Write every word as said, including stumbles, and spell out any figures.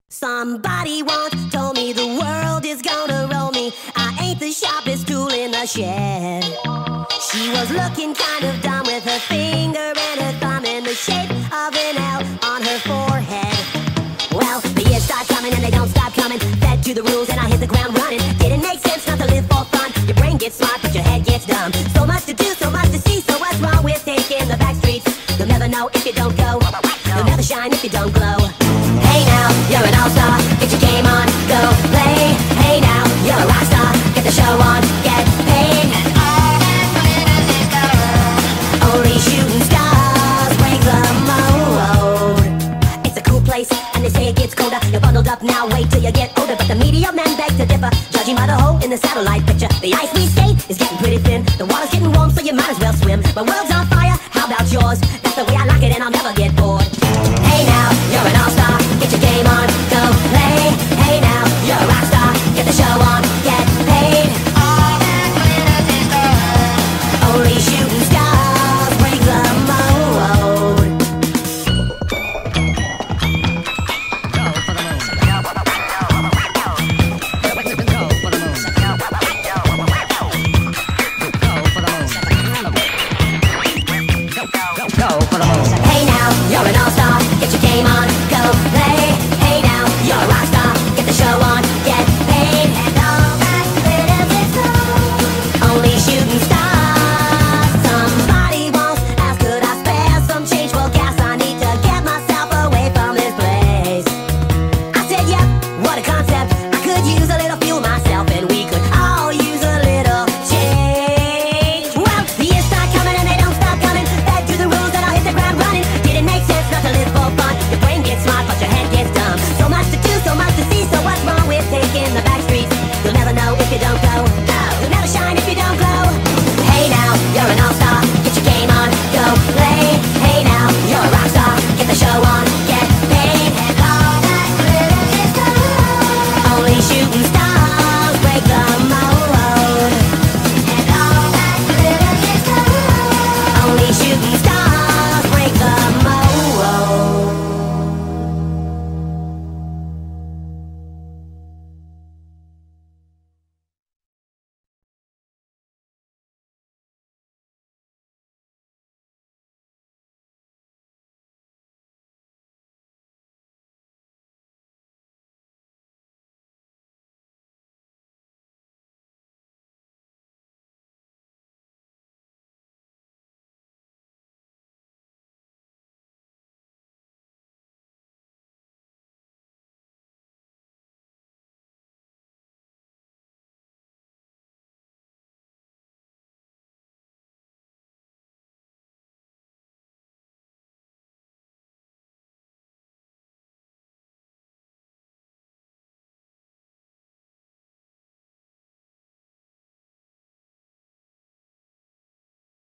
Somebody once told me the world is gonna roll me. I ain't the sharpest tool in the shed. She was looking kind of dumb with her finger and her thumb in the shape of an L on her forehead. Well, the years start coming and they don't stop coming. Fed to the rules and I hit the ground running. Didn't make sense not to live for fun. Your brain gets smart but your head gets dumb. So much to do, so much to see. So what's wrong with taking the back streets? You'll never know if you don't go. You'll never shine if you don't glow. Hey now, you're an all-star. Get your game on, go play. Hey now, you're a rock star. Get the show on, get paid. Only shooting stars break the mold. It's a cool place, and they say it gets colder. You're bundled up now, wait till you get older. But the media men beg to differ, judging by the hole in the satellite picture. The ice we skate is getting pretty thin. The water's getting warm, so you might as well swim. My world's on fire, how about yours? That's the way I